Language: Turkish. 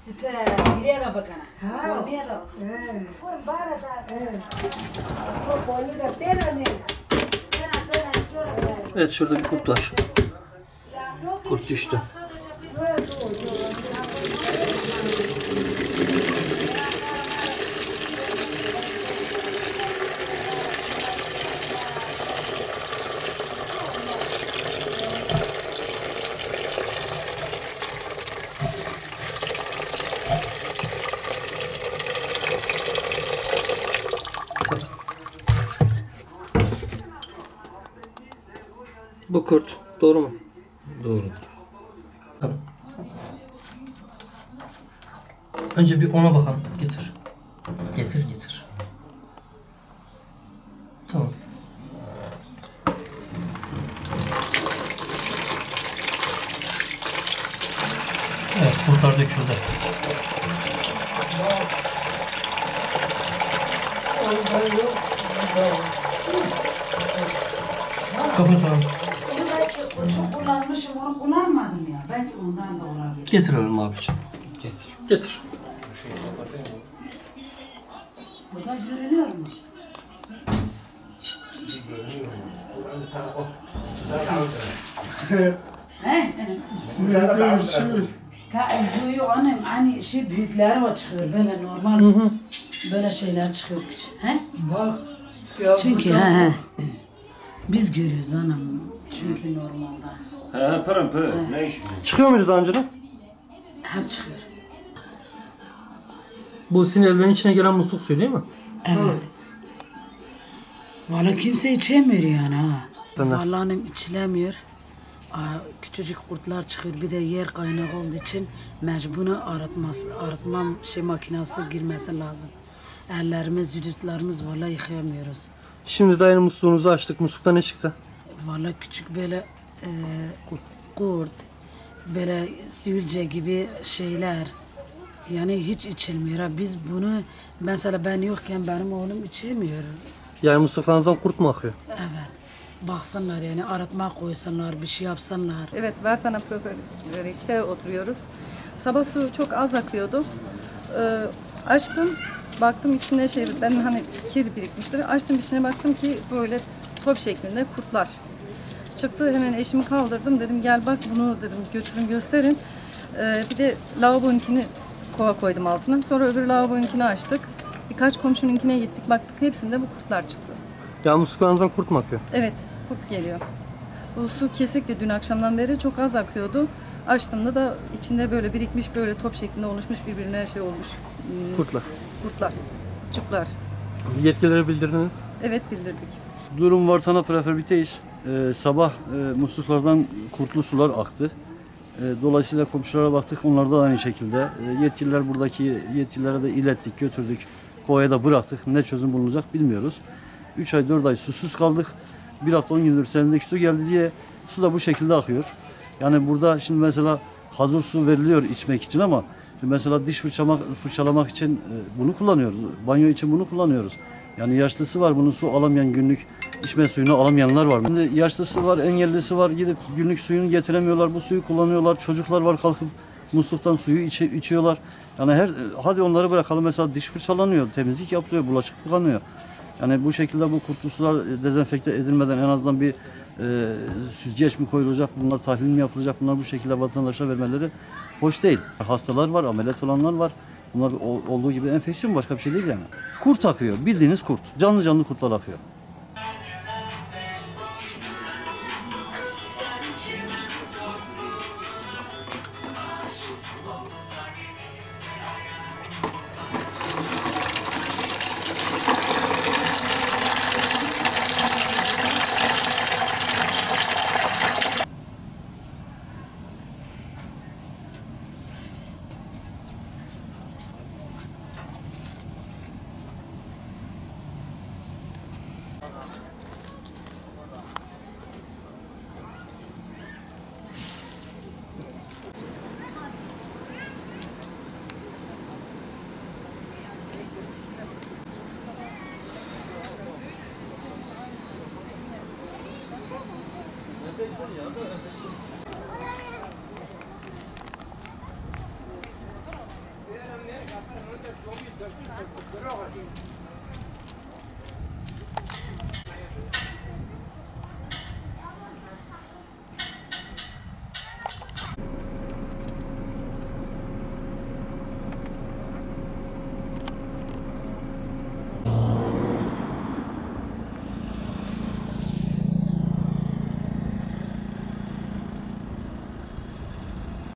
Site giriye de bakana. Ha. Oraya da bakana. Koy bara da. O boyu da tera ne? Evet, şurada bir kurt var. Kurt düştü. Bu kurt. Doğru mu? Doğru. Tamam. Önce bir ona bakalım. Getir. Getir. Tamam. Evet, kurtlar döküldü. Kapatalım. Onu belki çok kullanmışım, onu kullanmadım ya. Belki ondan da olabilir. Getirelim abiciğim. Getir. Burada görünüyor mu? He? Diyor annem hani şey büyükleri var çıkıyor böyle normal böyle şeyler çıkıyor. He? Bak. Çünkü he. Biz görüyoruz anam. Çünkü normalde. Ha, pırım. Ne iş? Çıkıyor muydu daha önceden? Hep çıkıyor. Bu sinirlerin içine gelen musluk suyu değil mi? Evet. Vallahi kimse içemiyor yani ha. Sen de. Vallahi annem içilemiyor. Küçücük kurtlar çıkıyor. Bir de yer kaynağı olduğu için mecburen arıtma makinesi girmesi lazım. Ellerimiz, vücutlarımız vallahi yıkayamıyoruz. Şimdi dayının musluğunuzu açtık. Muslukta ne çıktı? Vallahi küçük böyle kurt, böyle sivilce gibi şeyler. Yani hiç içilmiyor. Ha. Biz bunu mesela ben yokken benim oğlum içemiyor. Yani musluklarınızdan kurt mu akıyor? Evet. Baksınlar yani arıtma koysunlar, bir şey yapsınlar. Evet, Vertana Proferik'te oturuyoruz. Sabah su çok az akıyordu. Açtım, baktım içinde ben hani kir birikmiştir. Açtım içine baktım ki böyle top şeklinde kurtlar. Çıktı, hemen eşimi kaldırdım. Dedim gel bak bunu dedim götürün gösterin. Bir de lavabonunkini kova koydum altına. Sonra öbür lavabonunkini açtık. Birkaç komşununkine gittik, baktık hepsinde bu kurtlar çıktı. Yani musluklarınızdan kurt mu akıyor? Evet, kurt geliyor. Bu su kesikti dün akşamdan beri çok az akıyordu. Açtığımda da içinde böyle birikmiş böyle top şeklinde oluşmuş birbirine olmuş. Kurtlar. Kurtlar, kurtçuklar. Yetkililere bildirdiniz. Evet bildirdik. Durum Vartana Preferbiteyiz. Sabah musluklardan kurtlu sular aktı. Dolayısıyla komşulara baktık. Onlar da aynı şekilde. Yetkililer buradaki yetkililere de ilettik, götürdük. Kovaya da bıraktık. Ne çözüm bulunacak bilmiyoruz. 3 ay 4 ay susuz kaldık. Bir hafta 10 gündür selindeki su geldi diye su da bu şekilde akıyor. Yani burada şimdi mesela hazır su veriliyor içmek için ama mesela diş fırçalamak için bunu kullanıyoruz. Banyo için bunu kullanıyoruz. Yani yaşlısı var, bunun su alamayan, günlük içme suyunu alamayanlar var. Şimdi yaşlısı var, engellisi var, gidip günlük suyunu getiremiyorlar, bu suyu kullanıyorlar. Çocuklar var, kalkıp musluktan suyu içiyorlar. Yani hadi onları bırakalım, mesela diş fırçalanıyor, temizlik yapılıyor, bulaşık yıkanıyor. Yani bu şekilde bu kurtlu sular dezenfekte edilmeden en azından bir süzgeç mi koyulacak, bunlar tahlil mi yapılacak, bunlar bu şekilde vatandaşa vermeleri hoş değil. Hastalar var, ameliyat olanlar var. Bunlar olduğu gibi enfeksiyon, başka bir şey değil yani. Kurt akıyor, bildiğiniz kurt. Canlı kurtlar akıyor. Ya.